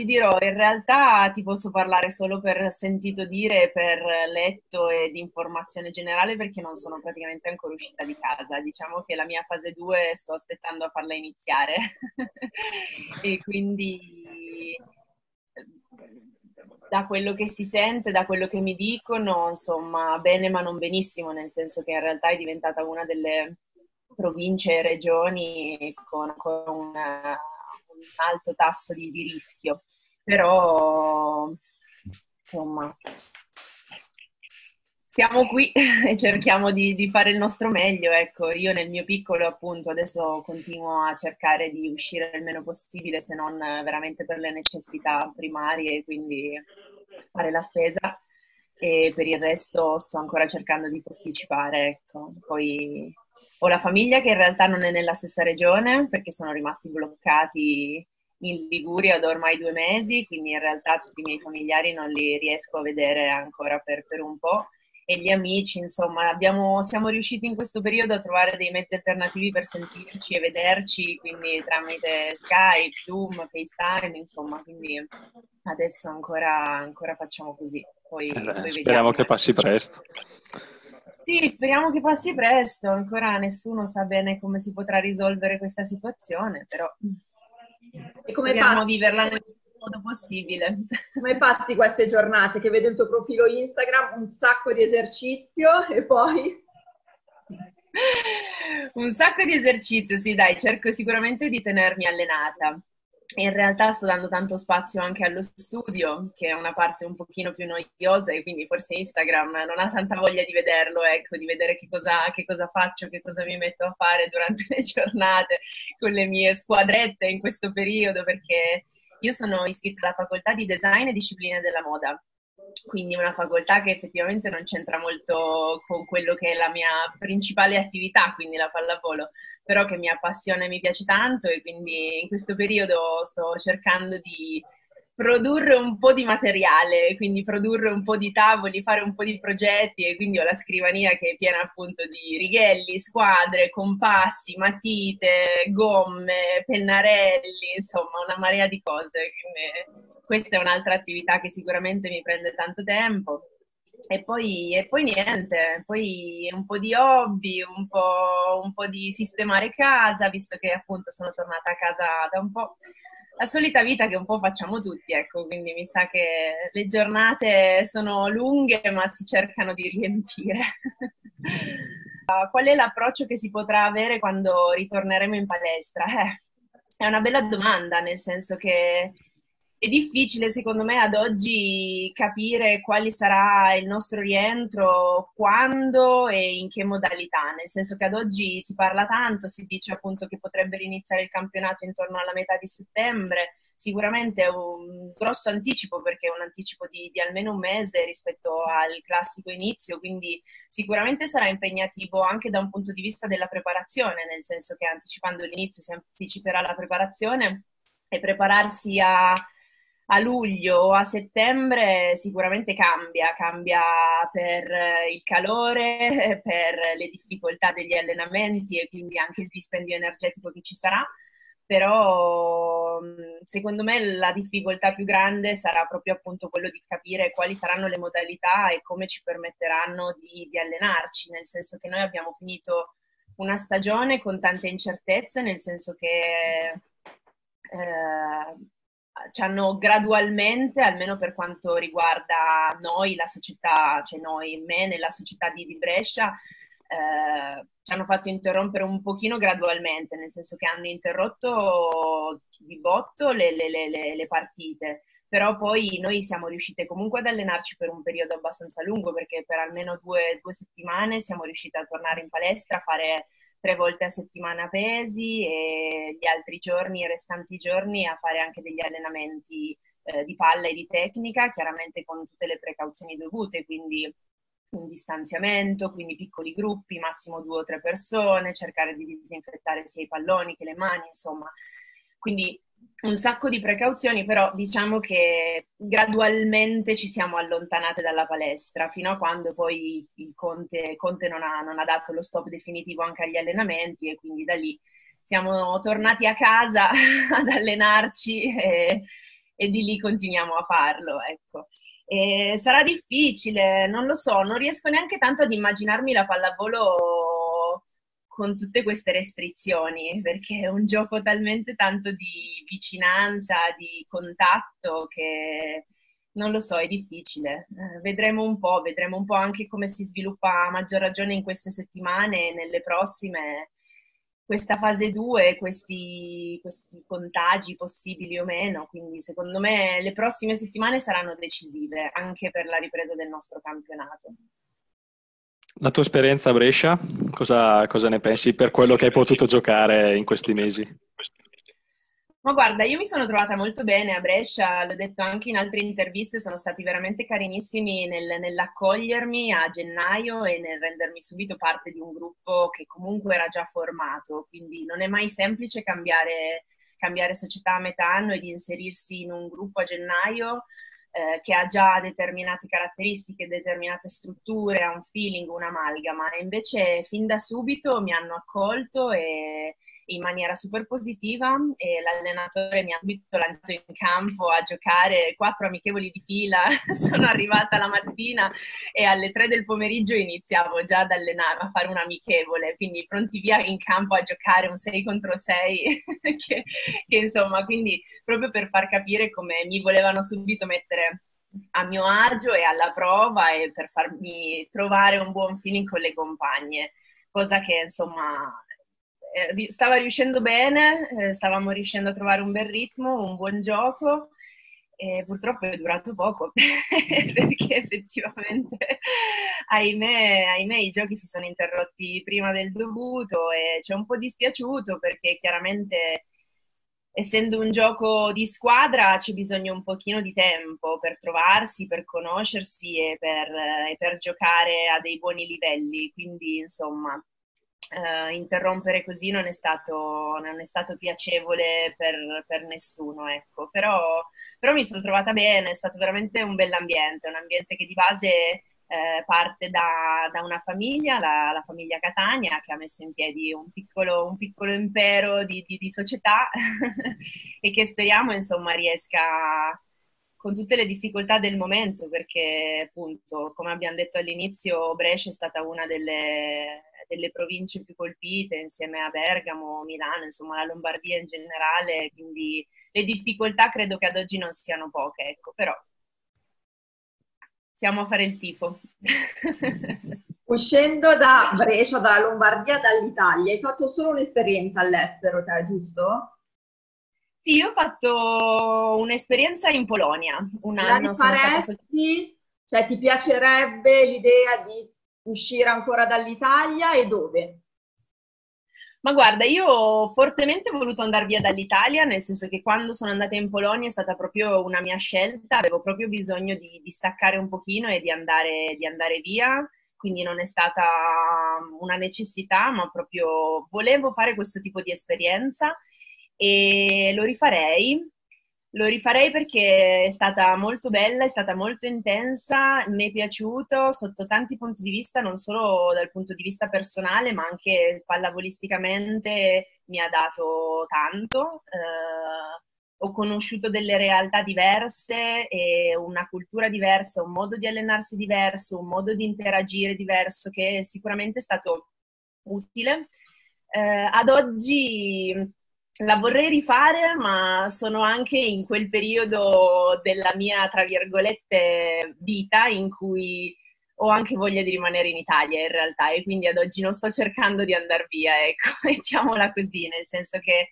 ti dirò, in realtà ti posso parlare solo per sentito dire, per letto e di informazione generale perché non sono praticamente ancora uscita di casa. Diciamo che la mia fase 2 sto aspettando a farla iniziare e quindi da quello che si sente, da quello che mi dicono, insomma, bene ma non benissimo, nel senso che in realtà è diventata una delle province e regioni con ancora un alto tasso di rischio. Però, insomma, siamo qui e cerchiamo di fare il nostro meglio. Ecco, io nel mio piccolo, appunto, adesso continuo a cercare di uscire il meno possibile, se non veramente per le necessità primarie, quindi fare la spesa. E per il resto sto ancora cercando di posticipare, ecco. Poi ho la famiglia che in realtà non è nella stessa regione perché sono rimasti bloccati in Liguria da ormai 2 mesi, quindi in realtà tutti i miei familiari non li riesco a vedere ancora per un po'. E gli amici, insomma, siamo riusciti in questo periodo a trovare dei mezzi alternativi per sentirci e vederci, quindi tramite Skype, Zoom, FaceTime, insomma, quindi adesso ancora facciamo così, poi Speriamo vediamo. che passi presto. Sì, speriamo che passi presto, ancora nessuno sa bene come si potrà risolvere questa situazione, però E come proviamo a passi, viverla nel miglior modo possibile. come passi queste giornate? Che vedo il tuo profilo Instagram, un sacco di esercizio e poi... Un sacco di esercizio, sì, dai, cerco sicuramente di tenermi allenata. In realtà sto dando tanto spazio anche allo studio, che è una parte un pochino più noiosa e quindi forse Instagram non ha tanta voglia di vederlo, ecco, di vedere che cosa faccio, che cosa mi metto a fare durante le giornate con le mie squadrette in questo periodo, perché io sono iscritta alla facoltà di design e discipline della moda, quindi una facoltà che effettivamente non c'entra molto con quello che è la mia principale attività, quindi la pallavolo, però che mi appassiona e mi piace tanto e quindi in questo periodo sto cercando di produrre un po' di materiale, quindi produrre un po' di tavoli, fare un po' di progetti e quindi ho la scrivania che è piena appunto di righelli, squadre, compassi, matite, gomme, pennarelli, insomma una marea di cose. Quindi questa è un'altra attività che sicuramente mi prende tanto tempo. E poi niente, poi un po' di hobby, un po' di sistemare casa, visto che appunto sono tornata a casa da un po'. La solita vita che un po' facciamo tutti, ecco, quindi mi sa che le giornate sono lunghe, ma si cercano di riempire. Qual è l'approccio che si potrà avere quando ritorneremo in palestra? È una bella domanda, nel senso che è difficile, secondo me, ad oggi capire quale sarà il nostro rientro, quando e in che modalità, nel senso che ad oggi si parla tanto, si dice appunto che potrebbe riniziare il campionato intorno alla metà di settembre, sicuramente è un grosso anticipo perché è un anticipo di almeno un mese rispetto al classico inizio, quindi sicuramente sarà impegnativo anche da un punto di vista della preparazione, nel senso che anticipando l'inizio si anticiperà la preparazione e prepararsi a luglio o a settembre sicuramente cambia per il calore, per le difficoltà degli allenamenti e quindi anche il dispendio energetico che ci sarà, però secondo me la difficoltà più grande sarà proprio appunto quello di capire quali saranno le modalità e come ci permetteranno di allenarci, nel senso che noi abbiamo finito una stagione con tante incertezze, nel senso che ci hanno gradualmente, almeno per quanto riguarda noi, la società, cioè noi, me, nella società di Brescia, ci hanno fatto interrompere un pochino gradualmente, nel senso che hanno interrotto di botto le partite, però poi noi siamo riuscite comunque ad allenarci per un periodo abbastanza lungo, perché per almeno due settimane siamo riuscite a tornare in palestra, a fare 3 volte a settimana pesi e gli altri giorni, i restanti giorni, a fare anche degli allenamenti di palla e di tecnica, chiaramente con tutte le precauzioni dovute, quindi un distanziamento, quindi piccoli gruppi, massimo 2 o 3 persone, cercare di disinfettare sia i palloni che le mani, insomma. Quindi un sacco di precauzioni, però diciamo che gradualmente ci siamo allontanate dalla palestra, fino a quando poi il Conte non ha dato lo stop definitivo anche agli allenamenti e quindi da lì siamo tornati a casa ad allenarci e di lì continuiamo a farlo, ecco. E sarà difficile, non lo so, non riesco neanche tanto ad immaginarmi la pallavolo con tutte queste restrizioni, perché è un gioco talmente tanto di vicinanza, di contatto, che non lo so, è difficile. Vedremo un po' anche come si sviluppa a maggior ragione in queste settimane e nelle prossime questa fase 2, questi contagi possibili o meno, quindi secondo me le prossime settimane saranno decisive anche per la ripresa del nostro campionato. La tua esperienza a Brescia, cosa ne pensi per quello che hai potuto giocare in questi mesi? Ma guarda, io mi sono trovata molto bene a Brescia, l'ho detto anche in altre interviste, sono stati veramente carinissimi nell'accogliermi a gennaio e nel rendermi subito parte di un gruppo che comunque era già formato, quindi non è mai semplice cambiare società a metà anno e di inserirsi in un gruppo a gennaio che ha già determinate caratteristiche, determinate strutture, ha un feeling, un'amalgama, e invece fin da subito mi hanno accolto e in maniera super positiva e l'allenatore mi ha subito lanciato in campo a giocare 4 amichevoli di fila. Sono arrivata la mattina e alle 3 del pomeriggio iniziavo già ad allenare, a fare un amichevole, quindi pronti via in campo a giocare un 6 contro 6 che insomma, quindi proprio per far capire come mi volevano subito mettere a mio agio e alla prova e per farmi trovare un buon feeling con le compagne, cosa che insomma stava riuscendo bene, stavamo riuscendo a trovare un bel ritmo, un buon gioco. E purtroppo è durato poco perché effettivamente, ahimè, i giochi si sono interrotti prima del dovuto e c'è un po' dispiaciuto perché chiaramente essendo un gioco di squadra c'è bisogno un pochino di tempo per trovarsi, per conoscersi e per giocare a dei buoni livelli, quindi insomma interrompere così non è stato piacevole per nessuno, ecco. Però mi sono trovata bene, è stato veramente un bell'ambiente, un ambiente che di base parte da una famiglia, la famiglia Catania, che ha messo in piedi un piccolo impero di società e che speriamo insomma riesca con tutte le difficoltà del momento, perché appunto, come abbiamo detto all'inizio, Brescia è stata una delle province più colpite insieme a Bergamo, Milano, insomma la Lombardia in generale, quindi le difficoltà credo che ad oggi non siano poche, ecco, però siamo a fare il tifo. Uscendo da Brescia, dalla Lombardia, dall'Italia, hai fatto solo un'esperienza all'estero, te, giusto? Sì, io ho fatto un'esperienza in Polonia, un La anno sono stata soltanto. rifaresti? Cioè, ti piacerebbe l'idea di uscire ancora dall'Italia e dove? Ma guarda, io ho fortemente voluto andare via dall'Italia, nel senso che quando sono andata in Polonia è stata proprio una mia scelta, avevo proprio bisogno di staccare un pochino e di andare via, quindi non è stata una necessità, ma proprio volevo fare questo tipo di esperienza e lo rifarei. Lo rifarei perché è stata molto bella, è stata molto intensa, mi è piaciuto sotto tanti punti di vista, non solo dal punto di vista personale, ma anche pallavolisticamente mi ha dato tanto. Ho conosciuto delle realtà diverse e una cultura diversa, un modo di allenarsi diverso, un modo di interagire diverso che sicuramente è stato utile. Ad oggi la vorrei rifare, ma sono anche in quel periodo della mia, tra virgolette, vita in cui ho anche voglia di rimanere in Italia in realtà e quindi ad oggi non sto cercando di andare via, ecco, mettiamola così, nel senso che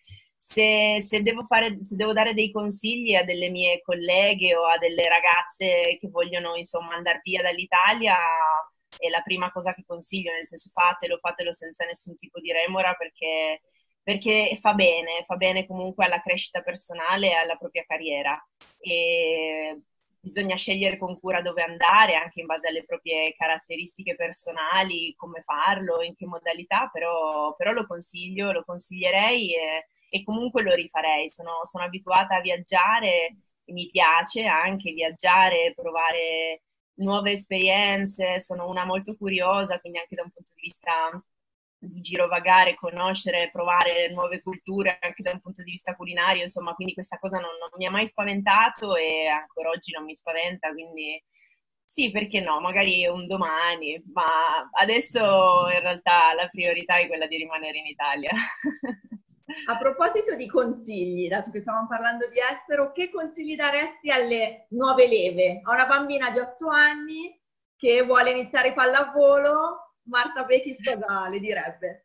se devo dare dei consigli a delle mie colleghe o a delle ragazze che vogliono insomma andare via dall'Italia, è la prima cosa che consiglio, nel senso fatelo senza nessun tipo di remora perché fa bene comunque alla crescita personale e alla propria carriera. E bisogna scegliere con cura dove andare, anche in base alle proprie caratteristiche personali, come farlo, in che modalità, però lo consiglierei e comunque lo rifarei. Sono abituata a viaggiare, e mi piace anche viaggiare, provare nuove esperienze, sono una molto curiosa, quindi anche da un punto di vista girovagare, conoscere, provare nuove culture anche da un punto di vista culinario, insomma, quindi questa cosa non mi ha mai spaventato e ancora oggi non mi spaventa, quindi sì, perché no, magari un domani, ma adesso in realtà la priorità è quella di rimanere in Italia. A proposito di consigli, dato che stiamo parlando di estero, che consigli daresti alle nuove leve? A una bambina di 8 anni che vuole iniziare pallavolo, Marta Bekis cosa le direbbe?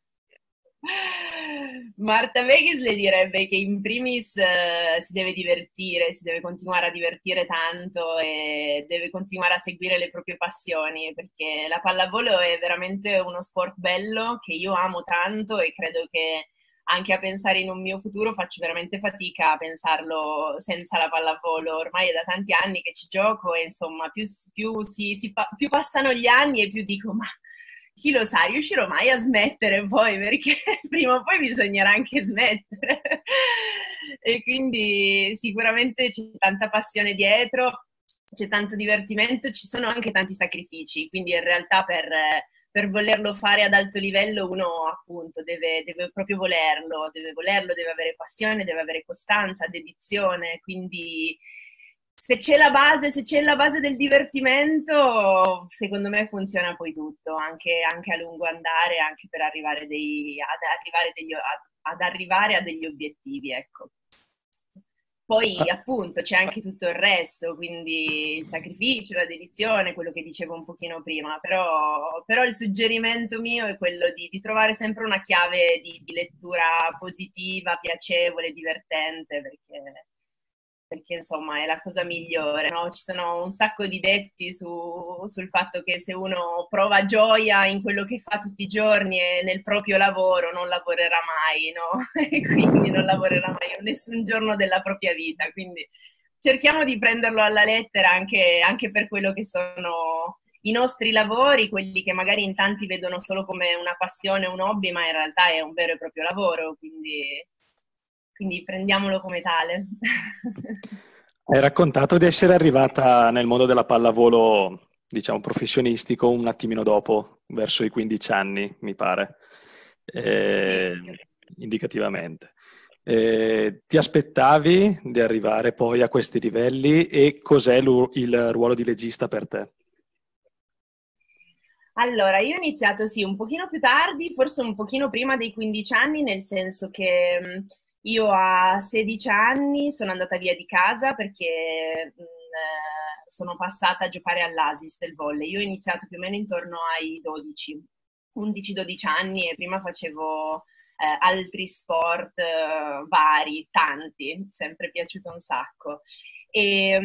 Marta Vegas le direbbe che in primis si deve divertire, si deve continuare a divertire tanto e deve continuare a seguire le proprie passioni, perché la pallavolo è veramente uno sport bello che io amo tanto e credo che anche a pensare in un mio futuro faccio veramente fatica a pensarlo senza la pallavolo. Ormai è da tanti anni che ci gioco e insomma più passano gli anni e più dico ma chi lo sa, riuscirò mai a smettere poi, perché prima o poi bisognerà anche smettere. E quindi sicuramente c'è tanta passione dietro, c'è tanto divertimento, ci sono anche tanti sacrifici, quindi in realtà per volerlo fare ad alto livello uno appunto deve proprio volerlo, deve avere passione, deve avere costanza, dedizione, quindi se c'è la base del divertimento, secondo me funziona poi tutto, anche a lungo andare, anche per ad arrivare a degli obiettivi, ecco. Poi appunto c'è anche tutto il resto, quindi il sacrificio, la dedizione, quello che dicevo un pochino prima, però il suggerimento mio è quello di trovare sempre una chiave di lettura positiva, piacevole, divertente, perché insomma è la cosa migliore, no? Ci sono un sacco di detti sul fatto che se uno prova gioia in quello che fa tutti i giorni e nel proprio lavoro non lavorerà mai, no? E quindi non lavorerà mai nessun giorno della propria vita, quindi cerchiamo di prenderlo alla lettera anche per quello che sono i nostri lavori, quelli che magari in tanti vedono solo come una passione, un hobby, ma in realtà è un vero e proprio lavoro, quindi prendiamolo come tale. Hai raccontato di essere arrivata nel mondo della pallavolo, diciamo, professionistico un attimino dopo, verso i 15 anni, mi pare, Sì. eh, indicativamente. Ti aspettavi di arrivare poi a questi livelli e cos'è il ruolo di regista per te? Allora, io ho iniziato sì un pochino più tardi, forse un pochino prima dei 15 anni, nel senso che io a 16 anni sono andata via di casa perché sono passata a giocare all'Asis del volley. Io ho iniziato più o meno intorno ai 12, 11-12 anni e prima facevo altri sport vari, tanti, sempre piaciuto un sacco. E,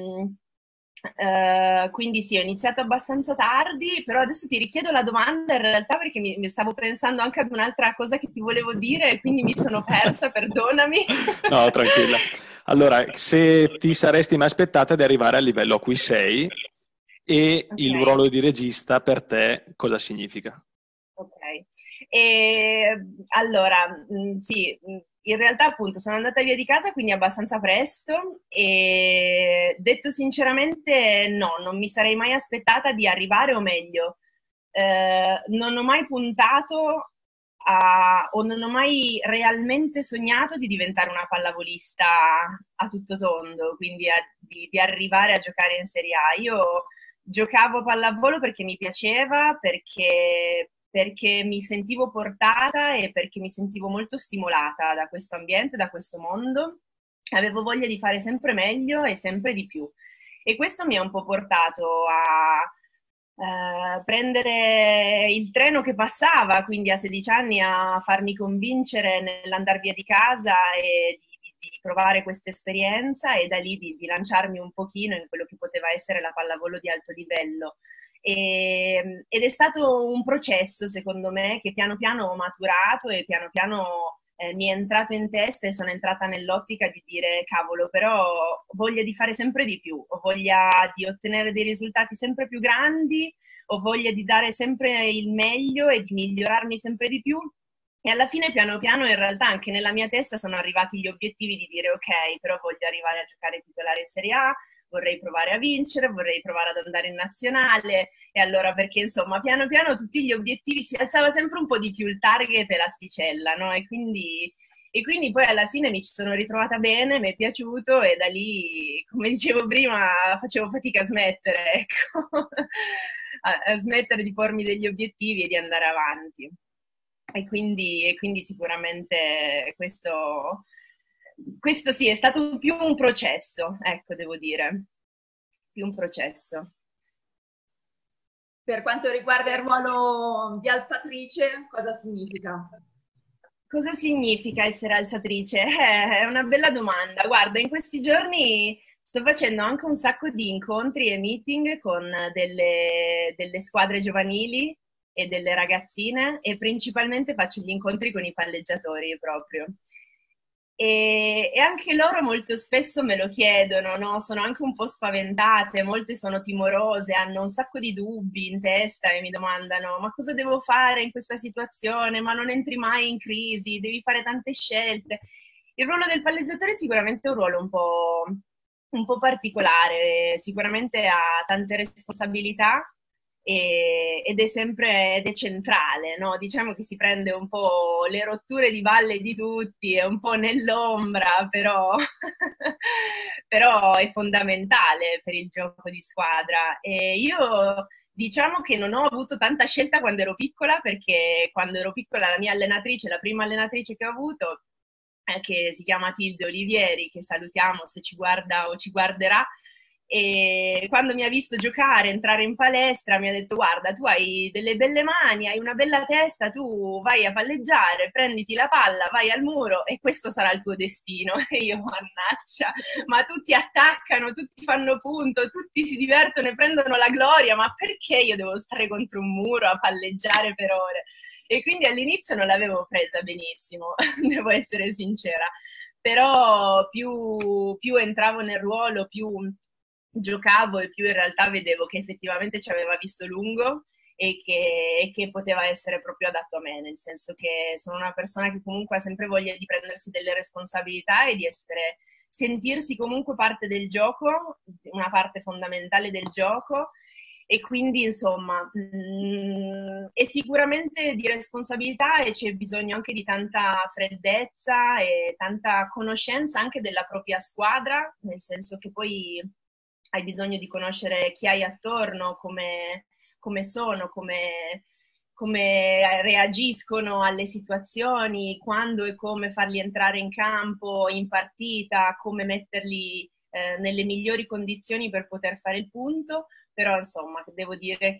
quindi sì, ho iniziato abbastanza tardi, però adesso ti richiedo la domanda in realtà perché mi stavo pensando anche ad un'altra cosa che ti volevo dire e quindi mi sono persa, perdonami. No, tranquilla. Allora, se ti saresti mai aspettata di arrivare al livello a cui sei e Ok. il ruolo di regista per te cosa significa? Ok, allora, sì, in realtà appunto sono andata via di casa quindi abbastanza presto e detto sinceramente no, non mi sarei mai aspettata di arrivare o meglio, non ho mai puntato o non ho mai realmente sognato di diventare una pallavolista a tutto tondo, quindi di arrivare a giocare in Serie A. Io giocavo a pallavolo perché mi piaceva, perché mi sentivo portata e perché mi sentivo molto stimolata da questo ambiente, da questo mondo. Avevo voglia di fare sempre meglio e sempre di più. E questo mi ha un po' portato a prendere il treno che passava, quindi a 16 anni a farmi convincere nell'andare via di casa e di provare questa esperienza e da lì di lanciarmi un pochino in quello che poteva essere la pallavolo di alto livello. Ed è stato un processo, secondo me, che piano piano ho maturato e piano piano mi è entrato in testa e sono entrata nell'ottica di dire, cavolo, però ho voglia di fare sempre di più, ho voglia di ottenere dei risultati sempre più grandi, ho voglia di dare sempre il meglio e di migliorarmi sempre di più. E alla fine, piano piano, in realtà anche nella mia testa sono arrivati gli obiettivi di dire, ok, però voglio arrivare a giocare titolare in Serie A, vorrei provare a vincere, vorrei provare ad andare in nazionale, e allora perché insomma piano piano tutti gli obiettivi, si alzava sempre un po' di più il target e l'asticella, no? E quindi poi alla fine mi ci sono ritrovata bene, mi è piaciuto e da lì, come dicevo prima, facevo fatica a smettere, ecco, a smettere di pormi degli obiettivi e di andare avanti. E quindi sicuramente questo sì, è stato più un processo, ecco, devo dire, più un processo. Per quanto riguarda il ruolo di alzatrice, cosa significa? Cosa significa essere alzatrice? È una bella domanda. Guarda, in questi giorni sto facendo anche un sacco di incontri e meeting con delle squadre giovanili e delle ragazzine, e principalmente faccio gli incontri con i palleggiatori proprio. E anche loro molto spesso me lo chiedono, no? Sono anche un po' spaventate, molte sono timorose, hanno un sacco di dubbi in testa e mi domandano: ma cosa devo fare in questa situazione? Ma non entri mai in crisi, devi fare tante scelte. Il ruolo del palleggiatore è sicuramente un ruolo un po' particolare, sicuramente ha tante responsabilità ed è centrale, no? Diciamo che si prende un po' le rotture di balle di tutti, è un po' nell'ombra, però, però è fondamentale per il gioco di squadra. E io diciamo che non ho avuto tanta scelta quando ero piccola, perché quando ero piccola la mia allenatrice, la prima allenatrice che ho avuto, che si chiama Tilde Olivieri, che salutiamo se ci guarda o ci guarderà, e quando mi ha visto giocare, entrare in palestra, mi ha detto: guarda, tu hai delle belle mani, hai una bella testa, tu vai a palleggiare, prenditi la palla, vai al muro e questo sarà il tuo destino. E io, mannaggia, ma tutti attaccano, tutti fanno punto, tutti si divertono e prendono la gloria, ma perché io devo stare contro un muro a palleggiare per ore? E quindi all'inizio non l'avevo presa benissimo, devo essere sincera, però più entravo nel ruolo, più giocavo e più in realtà vedevo che effettivamente ci aveva visto lungo e che poteva essere proprio adatto a me, nel senso che sono una persona che comunque ha sempre voglia di prendersi delle responsabilità e di sentirsi comunque parte del gioco, una parte fondamentale del gioco. E quindi, insomma, è sicuramente di responsabilità e c'è bisogno anche di tanta freddezza e tanta conoscenza anche della propria squadra, nel senso che poi hai bisogno di conoscere chi hai attorno, come sono, come reagiscono alle situazioni, quando e come farli entrare in campo, in partita, come metterli nelle migliori condizioni per poter fare il punto. Però insomma devo dire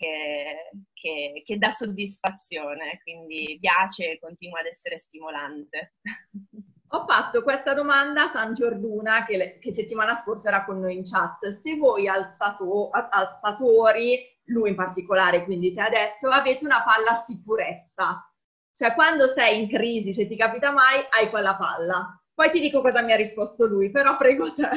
che dà soddisfazione, quindi piace e continua ad essere stimolante. Ho fatto questa domanda a San Giorduna, che settimana scorsa era con noi in chat. Se voi alzatori, lui in particolare, quindi te adesso, avete una palla a sicurezza, cioè quando sei in crisi, se ti capita mai, hai quella palla. Poi ti dico cosa mi ha risposto lui, però prego te.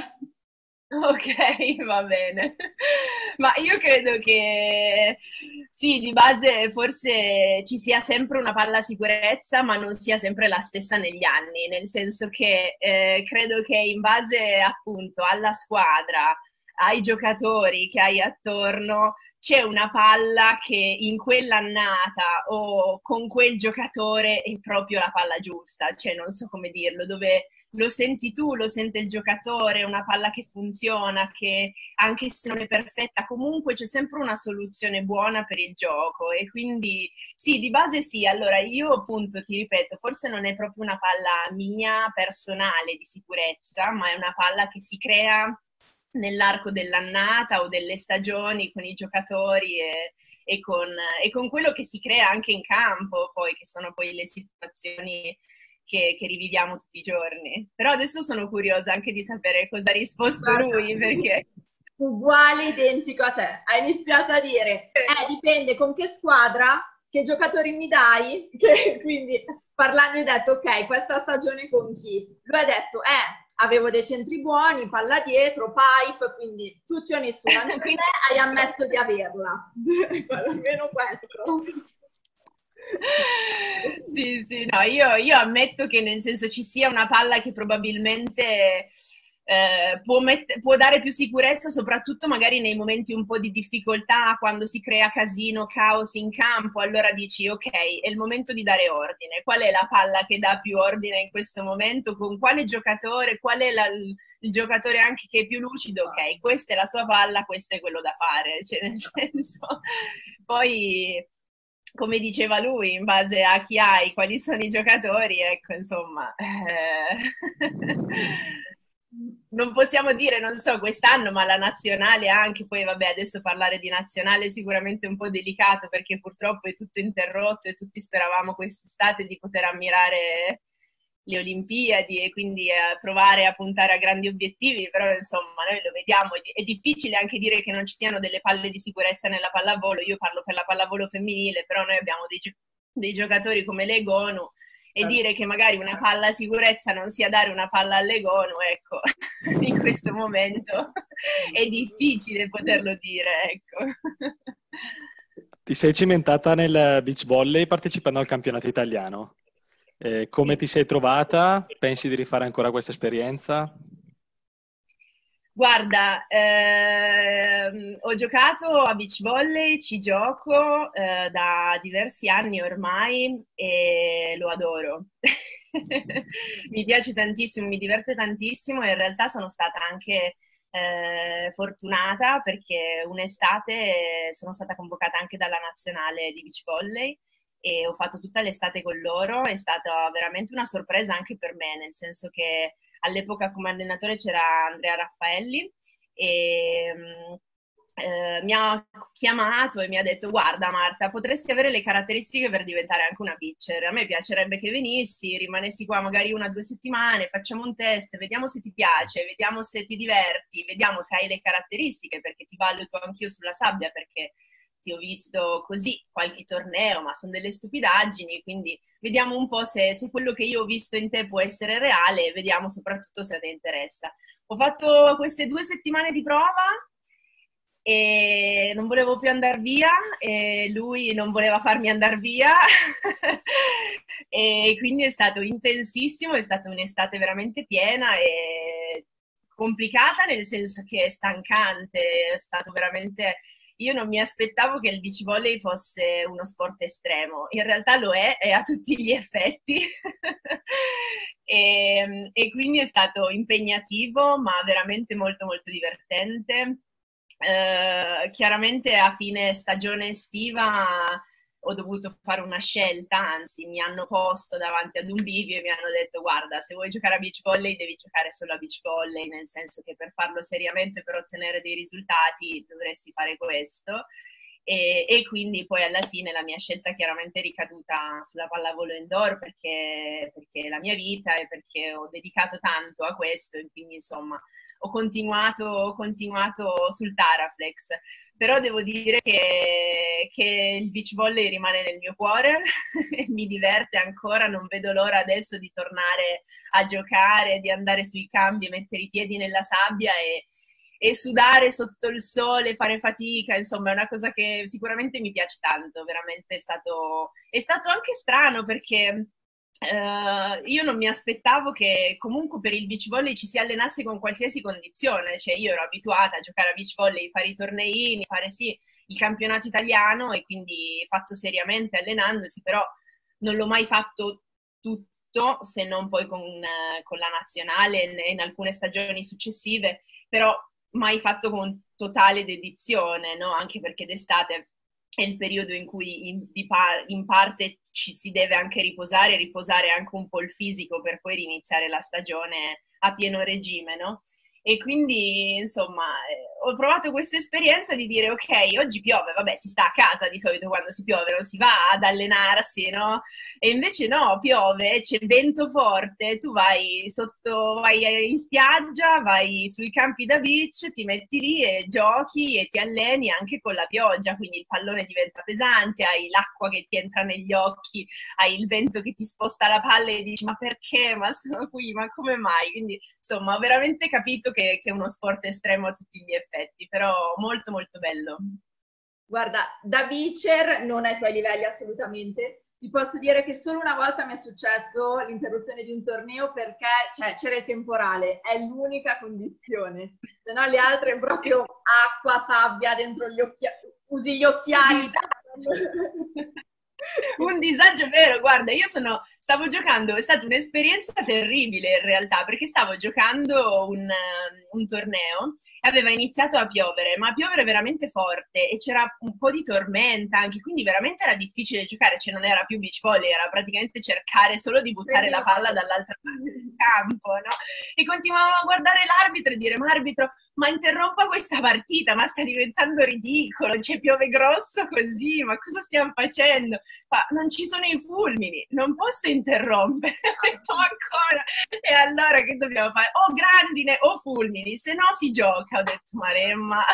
Ok, va bene. Ma io credo che sì, di base forse ci sia sempre una palla sicurezza, ma non sia sempre la stessa negli anni, nel senso che credo che in base appunto alla squadra, ai giocatori che hai attorno, c'è una palla che in quell'annata o con quel giocatore è proprio la palla giusta, cioè non so come dirlo, dove lo senti tu, lo sente il giocatore, una palla che funziona, che anche se non è perfetta, comunque c'è sempre una soluzione buona per il gioco. E quindi sì, di base sì. Allora io appunto ti ripeto, forse non è proprio una palla mia personale di sicurezza, ma è una palla che si crea nell'arco dell'annata o delle stagioni con i giocatori e con quello che si crea anche in campo, poi che sono poi le situazioni che riviviamo tutti i giorni. Però adesso sono curiosa anche di sapere cosa ha risposto lui, perché... Uguale, identico a te. Ha iniziato a dire, dipende con che squadra, che giocatori mi dai? Quindi parlando hai detto, ok, questa stagione con chi? Lui ha detto, avevo dei centri buoni, palla dietro, pipe, quindi tutti o nessuno. Anche te hai ammesso di averla. Almeno questo. Sì, no, io ammetto che nel senso ci sia una palla che probabilmente può dare più sicurezza, soprattutto magari nei momenti un po' di difficoltà, quando si crea casino, caos in campo, allora dici ok, è il momento di dare ordine. Qual è la palla che dà più ordine in questo momento? Con quale giocatore? Qual è il giocatore anche che è più lucido? Ok, questa è la sua palla, questo è quello da fare. Cioè, nel senso, poi, come diceva lui, in base a chi hai, quali sono i giocatori, ecco, insomma... non possiamo dire, non so, quest'anno, ma la nazionale anche, poi vabbè, adesso parlare di nazionale è sicuramente un po' delicato perché purtroppo è tutto interrotto e tutti speravamo quest'estate di poter ammirare le Olimpiadi e quindi provare a puntare a grandi obiettivi, però insomma noi lo vediamo, è difficile anche dire che non ci siano delle palle di sicurezza nella pallavolo, io parlo per la pallavolo femminile, però noi abbiamo dei giocatori come Legonu, e dire che magari una palla a sicurezza non sia dare una palla all'Egonu, ecco, in questo momento è difficile poterlo dire, ecco. Ti sei cimentata nel beach volley partecipando al campionato italiano. Come ti sei trovata? Pensi di rifare ancora questa esperienza? Guarda, ho giocato a beach volley, ci gioco da diversi anni ormai e lo adoro. Mi piace tantissimo, mi diverte tantissimo e in realtà sono stata anche fortunata perché un'estate sono stata convocata anche dalla nazionale di beach volley e ho fatto tutta l'estate con loro, è stata veramente una sorpresa anche per me, nel senso che all'epoca come allenatore c'era Andrea Raffaelli e mi ha chiamato e mi ha detto guarda Marta, potresti avere le caratteristiche per diventare anche una pitcher, a me piacerebbe che venissi, rimanessi qua magari 1 o 2 settimane, facciamo un test, vediamo se ti piace, vediamo se ti diverti, vediamo se hai le caratteristiche, perché ti valuto anch'io sulla sabbia, perché ti ho visto così qualche torneo, ma sono delle stupidaggini, quindi vediamo un po' se quello che io ho visto in te può essere reale e vediamo soprattutto se a te interessa. Ho fatto queste 2 settimane di prova e non volevo più andare via e lui non voleva farmi andare via e quindi è stato intensissimo, è stata un'estate veramente piena e complicata nel senso che è stancante, è stato veramente... Io non mi aspettavo che il beach volley fosse uno sport estremo, in realtà lo è a tutti gli effetti e quindi è stato impegnativo ma veramente molto molto divertente. Chiaramente a fine stagione estiva ho dovuto fare una scelta, anzi mi hanno posto davanti ad un bivio e mi hanno detto guarda, se vuoi giocare a beach volley devi giocare solo a beach volley, nel senso che per farlo seriamente, per ottenere dei risultati dovresti fare questo e quindi poi alla fine la mia scelta chiaramente è ricaduta sulla pallavolo indoor perché è la mia vita e perché ho dedicato tanto a questo e quindi insomma ho continuato sul Taraflex, però devo dire che il beach volley rimane nel mio cuore, mi diverte ancora, non vedo l'ora adesso di tornare a giocare, di andare sui campi, mettere i piedi nella sabbia e sudare sotto il sole, fare fatica, insomma è una cosa che sicuramente mi piace tanto, veramente è stato anche strano perché io non mi aspettavo che comunque per il beach volley ci si allenasse con qualsiasi condizione, cioè io ero abituata a giocare a beach volley, fare i torneini, fare sì il campionato italiano e quindi fatto seriamente allenandosi, però non l'ho mai fatto tutto, se non poi con la nazionale in alcune stagioni successive, però mai fatto con totale dedizione, no? Anche perché d'estate è il periodo in cui in parte ci si deve anche riposare anche un po' il fisico per poi riniziare la stagione a pieno regime, no? E quindi, insomma, ho provato questa esperienza di dire, ok, oggi piove, vabbè, si sta a casa di solito quando si piove, non si va ad allenarsi, no? E invece no, piove, c'è vento forte, tu vai in spiaggia, vai sui campi da beach, ti metti lì e giochi e ti alleni anche con la pioggia, quindi il pallone diventa pesante, hai l'acqua che ti entra negli occhi, hai il vento che ti sposta la palla e dici ma perché? Ma sono qui, ma come mai? Quindi insomma ho veramente capito che è uno sport estremo a tutti gli effetti, però molto molto bello. Guarda, da beacher non ai tuoi livelli assolutamente, ti posso dire che solo una volta mi è successo l'interruzione di un torneo perché c'era il temporale, è l'unica condizione, se no le altre è proprio acqua, sabbia dentro gli occhiali, usi gli occhiali. Un disagio vero, guarda, stavo giocando, è stata un'esperienza terribile in realtà, perché stavo giocando un torneo e aveva iniziato a piovere, ma a piovere veramente forte e c'era un po' di tormenta anche, quindi veramente era difficile giocare, cioè non era più beach volley, era praticamente cercare solo di buttare la palla dall'altra parte del campo, no? E continuavo a guardare l'arbitro e dire, ma arbitro, ma interrompa questa partita, ma sta diventando ridicolo, cioè piove grosso così, ma cosa stiamo facendo? Ma non ci sono i fulmini, non posso interrompere. Ho detto ancora. E allora che dobbiamo fare? O grandine o fulmini, se no si gioca. Ho detto Maremma.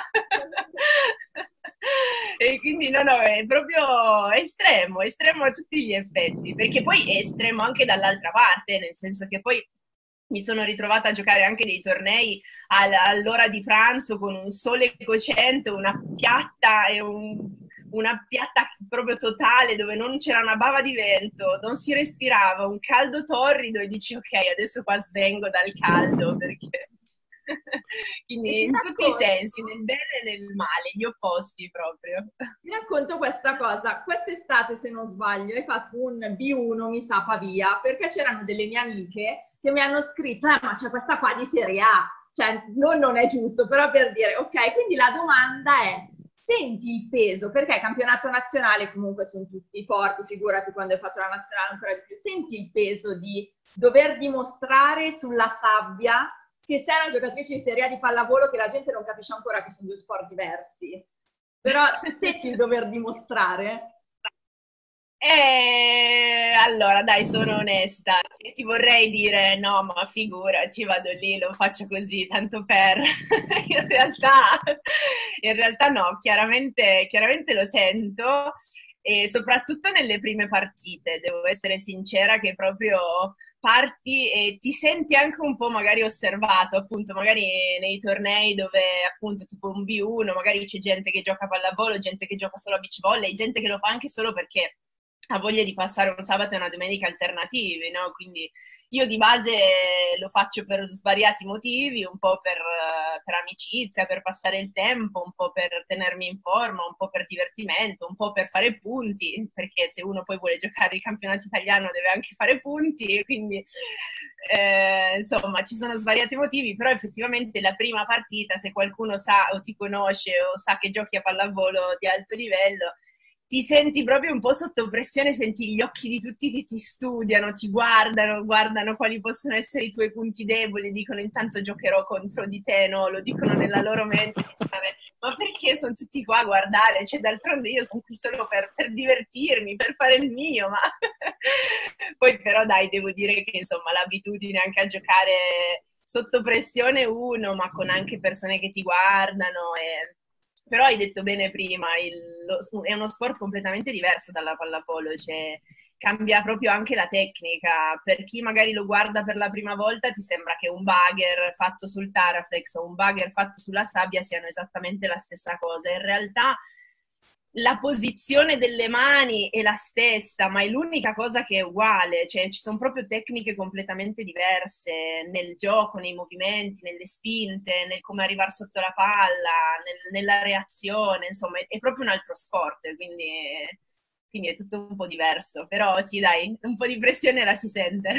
E quindi no, è proprio estremo, estremo a tutti gli effetti, perché poi è estremo anche dall'altra parte, nel senso che poi mi sono ritrovata a giocare anche dei tornei all'ora di pranzo con un sole cocente, una piatta e una piatta proprio totale dove non c'era una bava di vento, non si respirava, un caldo torrido e dici ok, adesso qua svengo dal caldo perché... Quindi in tutti i sensi, nel bene e nel male, gli opposti proprio. Ti racconto questa cosa, quest'estate se non sbaglio hai fatto un B1 mi sa Pavia perché c'erano delle mie amiche che mi hanno scritto ma c'è questa qua di Serie A, cioè non è giusto, però per dire ok, quindi la domanda è senti il peso, perché il campionato nazionale comunque sono tutti forti, figurati quando hai fatto la nazionale ancora di più, senti il peso di dover dimostrare sulla sabbia che sei una giocatrice di Serie A di pallavolo che la gente non capisce ancora che sono due sport diversi. Però senti il dover dimostrare? Allora, dai, sono onesta. Ti vorrei dire no, ma figurati, vado lì, lo faccio così, tanto per... in realtà no, chiaramente lo sento e soprattutto nelle prime partite, devo essere sincera che proprio parti e ti senti anche un po' magari osservato, appunto, magari nei tornei dove appunto tipo un B1, magari c'è gente che gioca a pallavolo, gente che gioca solo a beach volley, gente che lo fa anche solo perché ha voglia di passare un sabato e una domenica alternativi, no? Quindi io di base lo faccio per svariati motivi, un po' per amicizia, per passare il tempo, un po' per tenermi in forma, un po' per divertimento, un po' per fare punti, perché se uno poi vuole giocare il campionato italiano deve anche fare punti, quindi insomma ci sono svariati motivi, però effettivamente la prima partita, se qualcuno sa o ti conosce o sa che giochi a pallavolo di alto livello, ti senti proprio un po' sotto pressione, senti gli occhi di tutti che ti studiano, ti guardano quali possono essere i tuoi punti deboli, dicono intanto giocherò contro di te, no? Lo dicono nella loro mente, ma perché sono tutti qua a guardare? Cioè, d'altronde io sono qui solo per divertirmi, per fare il mio, ma... Poi però dai, devo dire che insomma l'abitudine anche a giocare sotto pressione uno, ma con anche persone che ti guardano e... Però hai detto bene prima, è uno sport completamente diverso dalla pallavolo, cioè cambia proprio anche la tecnica. Per chi magari lo guarda per la prima volta ti sembra che un bugger fatto sul Taraflex o un bugger fatto sulla sabbia siano esattamente la stessa cosa. In realtà la posizione delle mani è la stessa, ma è l'unica cosa che è uguale, cioè ci sono proprio tecniche completamente diverse nel gioco, nei movimenti, nelle spinte, nel come arrivare sotto la palla, nella reazione, insomma è proprio un altro sport, quindi è tutto un po' diverso, però sì dai, un po' di pressione la si sente.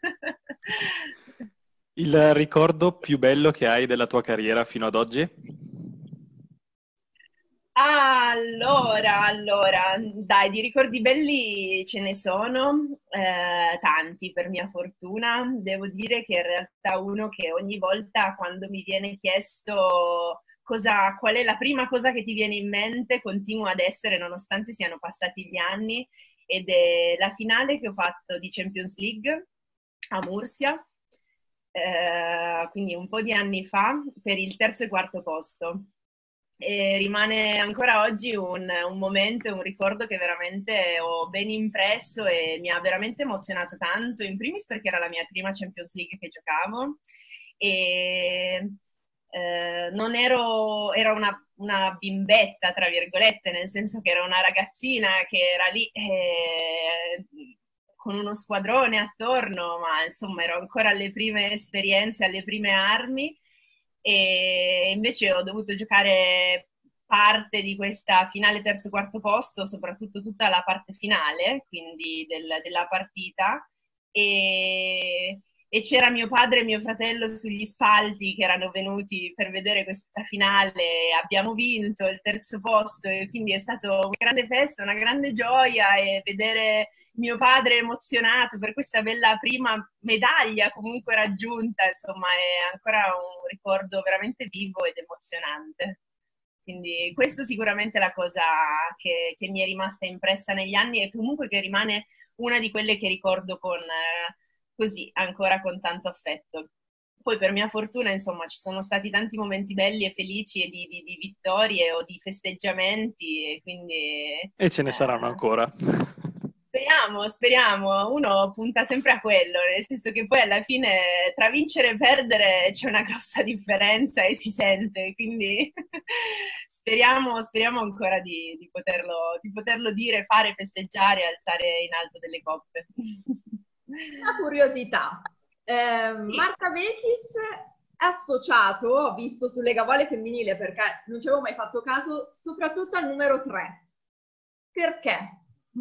Il ricordo più bello che hai della tua carriera fino ad oggi? Allora, dai, di ricordi belli ce ne sono, tanti per mia fortuna. Devo dire che in realtà uno che ogni volta quando mi viene chiesto qual è la prima cosa che ti viene in mente, continua ad essere, nonostante siano passati gli anni, ed è la finale che ho fatto di Champions League a Murcia, quindi un po' di anni fa, per il terzo e quarto posto. E rimane ancora oggi un momento e un ricordo che veramente ho ben impresso e mi ha veramente emozionato tanto, in primis perché era la mia prima Champions League che giocavo e non ero, era una bimbetta, tra virgolette, nel senso che era una ragazzina che era lì con uno squadrone attorno, ma insomma ero ancora alle prime esperienze, alle prime armi, e invece ho dovuto giocare parte di questa finale terzo-quarto posto, soprattutto tutta la parte finale, quindi della partita, e c'era mio padre e mio fratello sugli spalti che erano venuti per vedere questa finale. Abbiamo vinto il terzo posto e quindi è stata una grande festa, una grande gioia, e vedere mio padre emozionato per questa bella prima medaglia comunque raggiunta, insomma è ancora un ricordo veramente vivo ed emozionante. Quindi questo sicuramente è la cosa che mi è rimasta impressa negli anni, e comunque che rimane una di quelle che ricordo con così, ancora con tanto affetto. Poi per mia fortuna, insomma, ci sono stati tanti momenti belli e felici, e di vittorie o di festeggiamenti, e quindi E ce ne saranno ancora. speriamo, uno punta sempre a quello, nel senso che poi alla fine tra vincere e perdere c'è una grossa differenza e si sente, quindi speriamo ancora di poterlo dire, fare, festeggiare, alzare in alto delle coppe. Una curiosità, Sì. Marta Vekis è associato, ho visto su Lega Volley femminile perché non ci avevo mai fatto caso, soprattutto al numero 3. Perché?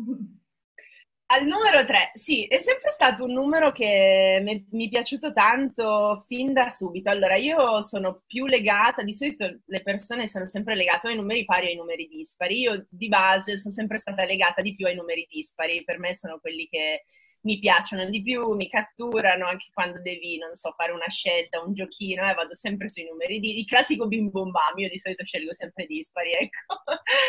Al numero 3, sì, è sempre stato un numero che mi è piaciuto tanto fin da subito. Allora, io sono più legata, di solito le persone sono sempre legate o ai numeri pari o ai numeri dispari. Io di base sono sempre stata legata di più ai numeri dispari, per me sono quelli che mi piacciono di più, mi catturano anche quando devi, non so, fare una scelta, un giochino, vado sempre sui numeri il classico bim bom bam, io di solito scelgo sempre dispari, ecco.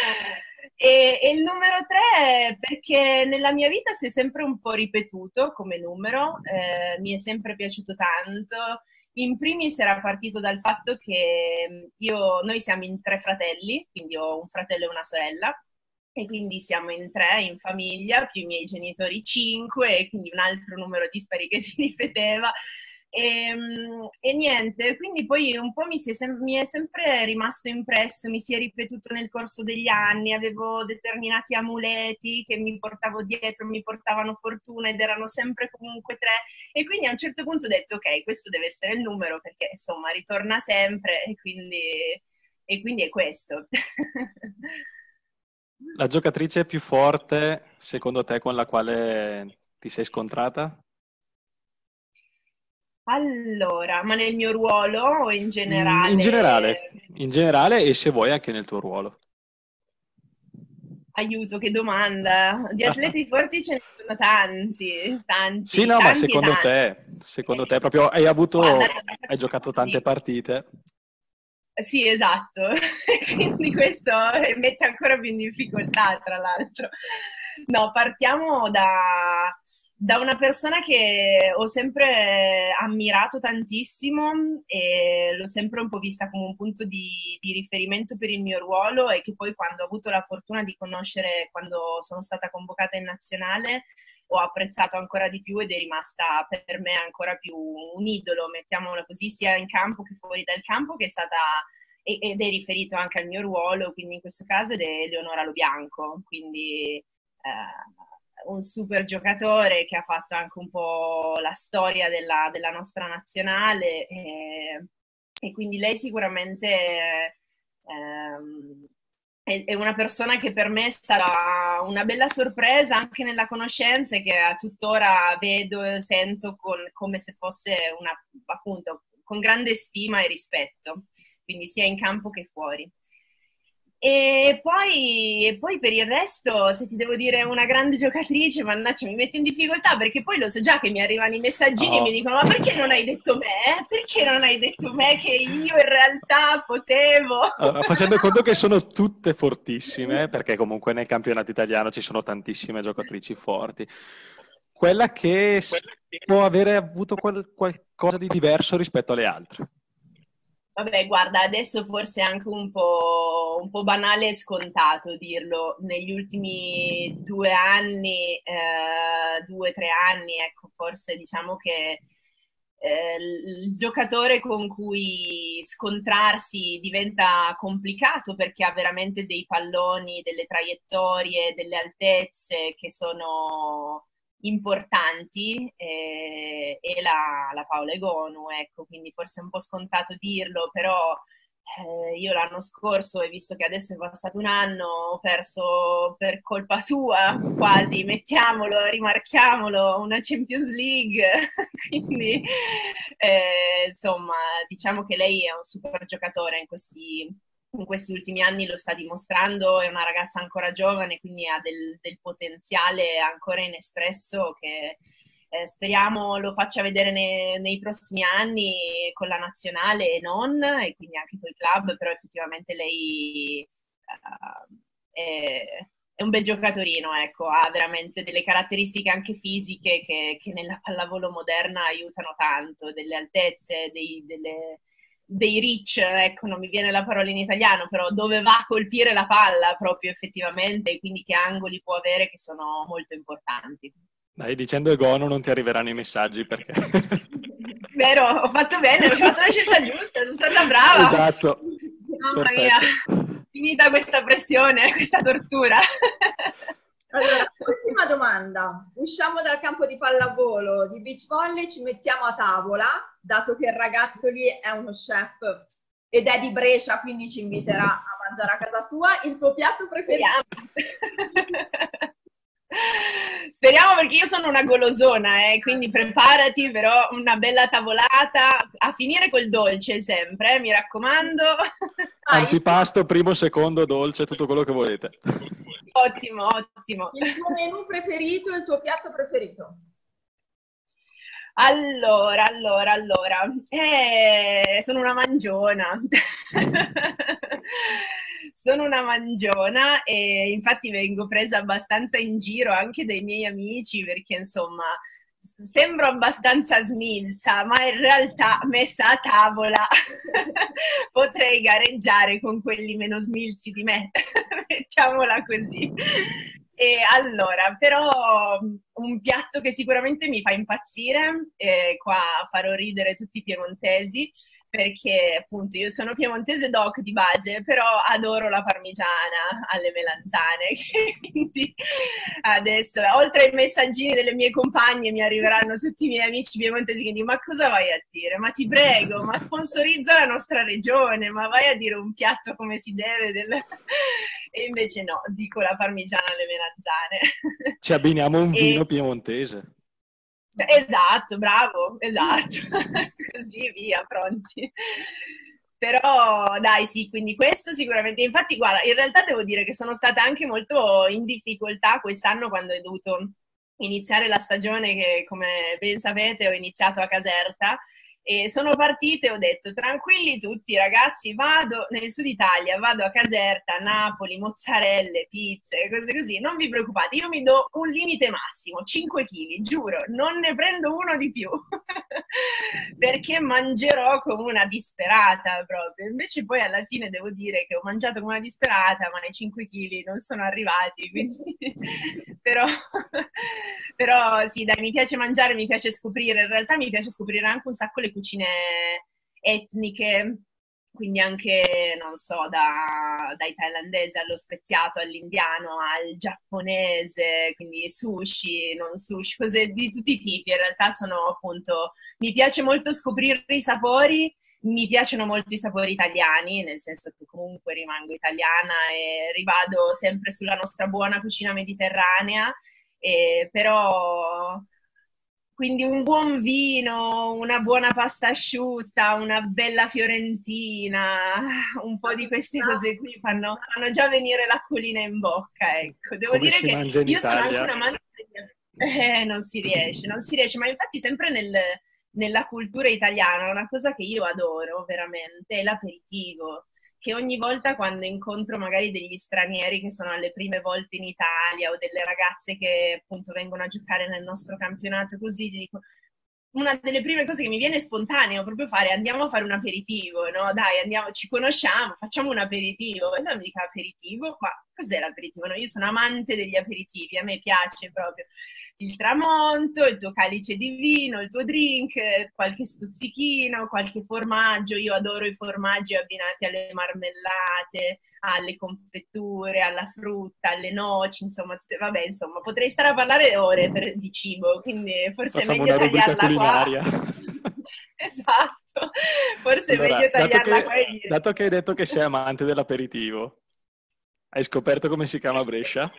E il numero 3 perché nella mia vita si è sempre un po' ripetuto come numero, mi è sempre piaciuto tanto. In primis era partito dal fatto che noi siamo in 3 fratelli, quindi ho un fratello e una sorella, e quindi siamo in 3 in famiglia, più i miei genitori 5, e quindi un altro numero dispari che si ripeteva. E niente, quindi poi un po' mi è sempre rimasto impresso, mi si è ripetuto nel corso degli anni, avevo determinati amuleti che mi portavo dietro, mi portavano fortuna, ed erano sempre comunque 3, e quindi a un certo punto ho detto ok, questo deve essere il numero perché insomma ritorna sempre, e quindi è questo. La giocatrice più forte, secondo te, con la quale ti sei scontrata? Allora, ma nel mio ruolo o in generale? In generale e se vuoi anche nel tuo ruolo. Aiuto, che domanda! Di atleti forti ce ne sono tanti, Sì, tanti, no, ma tanti e tanti. secondo te proprio Guarda, hai facciamo giocato tante così. partite? Sì, esatto, quindi questo mette ancora più in difficoltà, tra l'altro. No, partiamo da una persona che ho sempre ammirato tantissimo, e l'ho sempre un po' vista come un punto di riferimento per il mio ruolo, e che poi quando ho avuto la fortuna di conoscere, quando sono stata convocata in nazionale, ho apprezzato ancora di più, ed è rimasta per me ancora più un idolo, mettiamola così, sia in campo che fuori dal campo, che è stata, ed è riferito anche al mio ruolo, quindi in questo caso, ed è Eleonora Lobianco, quindi un super giocatore che ha fatto anche un po' la storia della nostra nazionale, e quindi lei sicuramente è una persona che per me è stata una bella sorpresa anche nella conoscenza, e che a tuttora vedo e sento come se fosse appunto, con grande stima e rispetto, quindi sia in campo che fuori. E poi per il resto, se ti devo dire una grande giocatrice, mannaggia, mi mette in difficoltà, perché poi lo so già che mi arrivano i messaggini e mi Oh. dicono: ma perché non hai detto me? Perché non hai detto me, che io in realtà potevo? Allora, facendo conto che sono tutte fortissime, perché comunque nel campionato italiano ci sono tantissime giocatrici forti, quella che può avere avuto qualcosa di diverso rispetto alle altre. Vabbè, guarda, adesso forse è anche un po' banale e scontato dirlo. Negli ultimi 2 anni, 2 o 3 anni, ecco, forse diciamo che il giocatore con cui scontrarsi diventa complicato perché ha veramente dei palloni, delle traiettorie, delle altezze che sono importanti, e la Paola Egonu, ecco, quindi forse è un po' scontato dirlo, però io l'anno scorso, e visto che adesso è passato un anno, ho perso per colpa sua, quasi, mettiamolo, rimarchiamolo, una Champions League, quindi insomma, diciamo che lei è un super giocatore in questi ultimi anni, lo sta dimostrando, è una ragazza ancora giovane, quindi ha del potenziale ancora inespresso che speriamo lo faccia vedere nei prossimi anni con la nazionale e non, e quindi anche con i club, però effettivamente lei è un bel giocatorino, ecco, ha veramente delle caratteristiche anche fisiche che nella pallavolo moderna aiutano tanto, delle altezze, dei reach, ecco, non mi viene la parola in italiano, però dove va a colpire la palla proprio effettivamente, e quindi che angoli può avere che sono molto importanti. Dai, dicendo Egono non ti arriveranno i messaggi perché... Vero, ho fatto bene, ho fatto la scelta giusta, sono stata brava. Esatto. Mamma Perfetto. mia, finita questa pressione, questa tortura. Allora, ultima domanda. Usciamo dal campo di pallavolo, di beach volley, ci mettiamo a tavola, dato che il ragazzo lì è uno chef ed è di Brescia, quindi ci inviterà a mangiare a casa sua. Il tuo piatto preferito? Speriamo, perché io sono una golosona, quindi preparati però una bella tavolata, a finire col dolce sempre, mi raccomando. Antipasto, primo, secondo, dolce, tutto quello che volete. Ottimo, ottimo. Il tuo menù preferito, il tuo piatto preferito? Allora, sono una mangiona. Sono una mangiona e infatti vengo presa abbastanza in giro anche dai miei amici perché insomma sembro abbastanza smilza, ma in realtà messa a tavola potrei gareggiare con quelli meno smilzi di me, mettiamola così. E allora, però un piatto che sicuramente mi fa impazzire, qua farò ridere tutti i piemontesi, perché appunto io sono piemontese doc di base, però adoro la parmigiana alle melanzane, quindi adesso, oltre ai messaggini delle mie compagne, mi arriveranno tutti i miei amici piemontesi che dicono: ma cosa vai a dire? Ma ti prego, ma sponsorizza la nostra regione, ma vai a dire un piatto come si deve E invece no, dico la parmigiana alle melanzane. Ci abbiniamo un vino piemontese. Esatto, bravo, esatto. Così via, pronti. Però dai, sì, quindi questo sicuramente. Infatti, guarda, in realtà devo dire che sono stata anche molto in difficoltà quest'anno quando ho dovuto iniziare la stagione che, come ben sapete, ho iniziato a Caserta. E sono partita e ho detto: tranquilli tutti ragazzi, vado nel sud Italia, vado a Caserta, Napoli, mozzarelle, pizze, cose così, non vi preoccupate, io mi do un limite massimo, 5 kg, giuro, non ne prendo uno di più, perché mangerò come una disperata proprio. Invece poi alla fine devo dire che ho mangiato come una disperata, ma i 5 kg non sono arrivati, quindi... però sì, dai, mi piace mangiare, mi piace scoprire, in realtà mi piace scoprire anche un sacco le cucine etniche, quindi anche, non so, dai thailandese allo speziato, all'indiano, al giapponese, quindi sushi, non sushi, cose di tutti i tipi. In realtà sono appunto, mi piace molto scoprire i sapori, mi piacciono molto i sapori italiani, nel senso che comunque rimango italiana e rivado sempre sulla nostra buona cucina mediterranea, però... Quindi un buon vino, una buona pasta asciutta, una bella fiorentina, un po' di queste cose qui fanno già venire l'acquolina in bocca, ecco. Devo Come dire si che mangia in io sono Italia? anche una amante non si riesce, ma infatti sempre nella cultura italiana una cosa che io adoro veramente è l'aperitivo, che ogni volta quando incontro magari degli stranieri che sono alle prime volte in Italia o delle ragazze che appunto vengono a giocare nel nostro campionato così, dico, una delle prime cose che mi viene spontaneo proprio fare, andiamo a fare un aperitivo, no? Dai, andiamo, ci conosciamo, facciamo un aperitivo. E noi mi dico aperitivo? Ma cos'è l'aperitivo? No, io sono amante degli aperitivi, a me piace proprio. il tramonto, il tuo calice di vino, il tuo drink, qualche stuzzichino, qualche formaggio. Io adoro i formaggi abbinati alle marmellate, alle confetture, alla frutta, alle noci, insomma, vabbè, insomma, potrei stare a parlare ore di cibo, quindi forse Facciamo è meglio una rubrica tagliarla culinaria. qua. Esatto, forse Allora, è meglio tagliarla qua e dire. dato che hai detto che sei amante dell'aperitivo, hai scoperto come si chiama Brescia?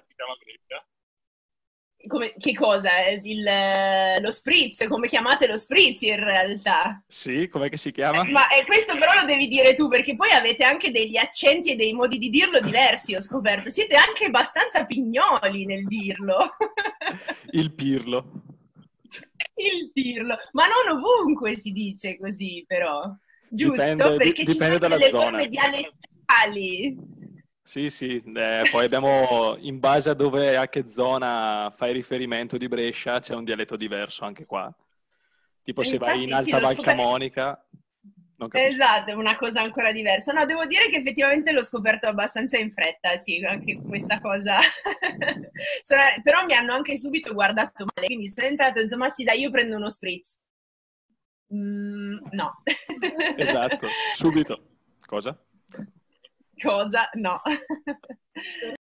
Che cosa? Lo spritz, come chiamate lo spritz in realtà? Sì, com'è che si chiama? Ma questo però lo devi dire tu, perché poi avete anche degli accenti e dei modi di dirlo diversi, ho scoperto. Siete anche abbastanza pignoli nel dirlo. Il pirlo. Il pirlo. Ma non ovunque si dice così, però. Giusto? Perché ci dipende sono dalla delle zona. forme dialettali. Sì, poi abbiamo, in base a dove, a che zona fai riferimento di Brescia, c'è un dialetto diverso anche qua. Tipo se vai in Infatti, sì, Alta Val Camonica, non capisco. Esatto, è una cosa ancora diversa. No, devo dire che effettivamente l'ho scoperto abbastanza in fretta, sì, anche questa cosa. Però mi hanno anche subito guardato male, quindi sono entrata e ho detto, ma sì, dai, io prendo uno spritz. No. Esatto, subito. Cosa? Cosa? No.